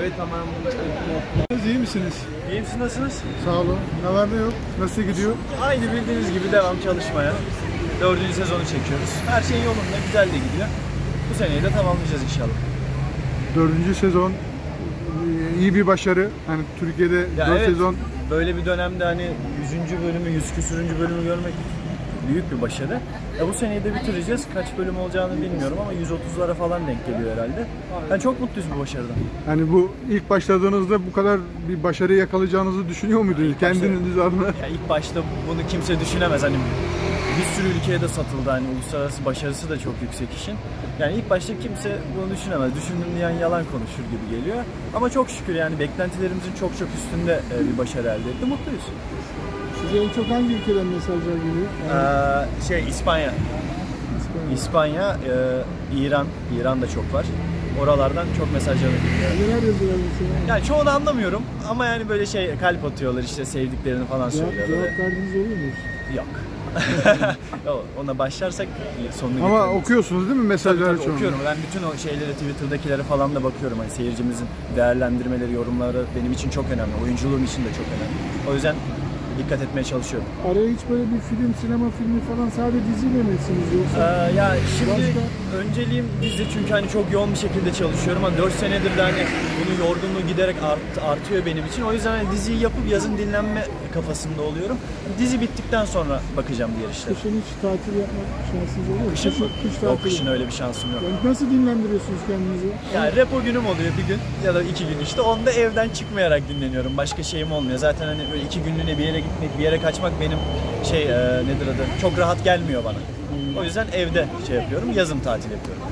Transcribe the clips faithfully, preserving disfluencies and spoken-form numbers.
Evet tamam. İyi misiniz? İyiyim, siz nasılsınız? Sağ olun. Ne var ne yok? Nasıl gidiyor? Aynı bildiğiniz gibi devam çalışmaya. Dördüncü sezonu çekiyoruz. Her şey yolunda, güzel de gidiyor. Bu seneyi de tamamlayacağız inşallah. Dördüncü sezon iyi bir başarı. Hani Türkiye'de Ya dört evet, sezon. böyle bir dönemde hani yüzüncü bölümü, yüz küsürüncü bölümü görmek büyük bir başarı. Ya bu seneyi de bitireceğiz. Kaç bölüm olacağını bilmiyorum ama yüz otuzlara falan denk geliyor herhalde. Yani çok mutluyuz bu başarıdan. Hani bu ilk başladığınızda bu kadar bir başarı yakalayacağınızı düşünüyor muydunuz kendiniz adına? Ya ilk başta bunu kimse düşünemez. Hani bir sürü ülkeye de satıldı. Hani uluslararası başarısı da çok yüksek işin. Yani ilk başta kimse bunu düşünemez. Düşündüm diyen yalan konuşur gibi geliyor. Ama çok şükür yani beklentilerimizin çok çok üstünde bir başarı elde etti. Mutluyuz. Size en çok hangi ülkeden mesajlar geliyor? Yani... Ee, şey İspanya. İspanya, İspanya e, İran. İran da çok var. Oralardan çok mesajlar geliyor. Neler yazıyorlar mesela? Yani çoğunu anlamıyorum ama yani böyle şey kalp atıyorlar işte sevdiklerini falan söylüyorlar. Cevap verdiğiniz oluyor mu? Yok. Ona başlarsak sonunu ama getiririz. Okuyorsunuz değil mi mesajları? Tabii, tabii, okuyorum. Ben bütün o şeyleri, Twitter'dakilere falan da bakıyorum. Hani seyircimizin değerlendirmeleri, yorumları benim için çok önemli. Oyunculuğum için de çok önemli. O yüzden dikkat etmeye çalışıyorum. Araya hiç böyle bir film, sinema filmi falan sadece diziyle mi etsiniz yoksa? Ee, ya şimdi başka... önceliğim dizi çünkü hani çok yoğun bir şekilde çalışıyorum ama dört senedir de hani bunun yorgunluğu giderek art, artıyor benim için. O yüzden hani diziyi yapıp yazın dinlenme kafasında oluyorum. Dizi bittikten sonra bakacağım diğer işlere. Kışın hiç tatil yapmak şansınız oluyor mu? Kışın mı? Kış Yok, kışın öyle bir şansım yok. Yani nasıl dinlendiriyorsunuz kendinizi? Yani repo günüm oluyor bir gün ya da iki gün işte. Onda evden çıkmayarak dinleniyorum. Başka şeyim olmuyor. Zaten hani böyle iki günlüğüne bir yere gitmek, bir yere kaçmak benim şey e, nedir adı? Çok rahat gelmiyor bana. O yüzden evde şey yapıyorum. Yazın tatil yapıyorum.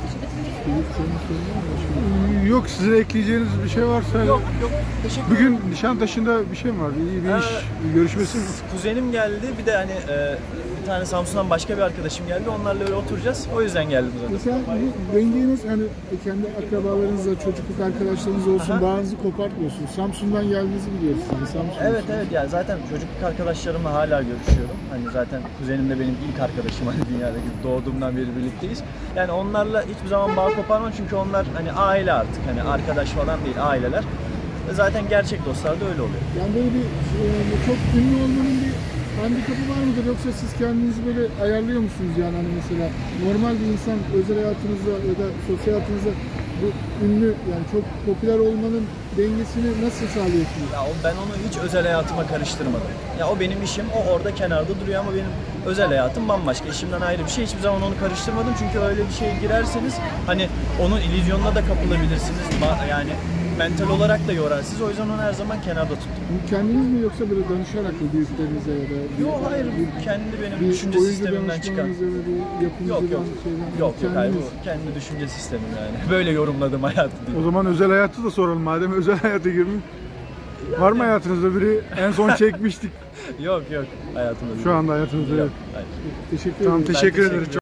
Yok, sizin ekleyeceğiniz bir şey varsa. Yok yok. Teşekkür ederim. Bugün Nişantaşı'nda bir şey mi var? İyi bir ee, iş görüşmesi mi? Kuzenim geldi. Bir de hani e, bir tane Samsun'dan başka bir arkadaşım geldi. Onlarla öyle oturacağız. O yüzden geldim zaten. Mesela dengeğiniz hani kendi akrabalarınızla, çocukluk arkadaşlarınız olsun, Aha. bağınızı kopartmıyorsunuz. Samsun'dan geldiğinizi biliyoruz. Yani Samsun evet evet yani zaten çocukluk arkadaşlarımla hala görüşüyorum. Hani zaten kuzenim de benim ilk arkadaşım hani dünyadaki doğduğumdan beri birlikteyiz. Yani onlarla hiçbir zaman bağ koparmam çünkü onlar hani aile artık hani arkadaş falan değil aileler. Zaten gerçek dostlar da öyle oluyor. Yani böyle bir e, çok ünlü olmanın bir handikapı var mıdır yoksa siz kendinizi böyle ayarlıyor musunuz yani hani mesela normal bir insan özel hayatınızda ya da sosyal hayatınızda bu ünlü yani çok popüler olmanın dengesini nasıl sağlıyorsunuz? Ya ben onu hiç özel hayatıma karıştırmadım. Ya o benim işim, o orada kenarda duruyor ama benim özel hayatım bambaşka. İşimden ayrı bir şey. Hiçbir zaman onu karıştırmadım çünkü öyle bir şeye girerseniz hani onun illüzyonuna da kapılabilirsiniz. Yani mental olarak da yorar sizi. O yüzden onu her zaman kenarda tuttum. Kendiniz mi yoksa böyle danışarak mı büyüklerinize ya da? Yok hayır, bu kendi benim düşünce sistemimden çıkan. Yok yok. Yok yok hayır, bu kendi düşünce sistemim yani. Böyle yorumladım hayatı değil. O zaman özel hayatı da soralım madem özel hayata girmiş. Yani... Var mı hayatınızda biri? En son çekmiştik. Yok yok hayatımda. Şu anda hayatınızda yok. Hayır. Teşekkür ederim. Tamam, teşekkür ederim.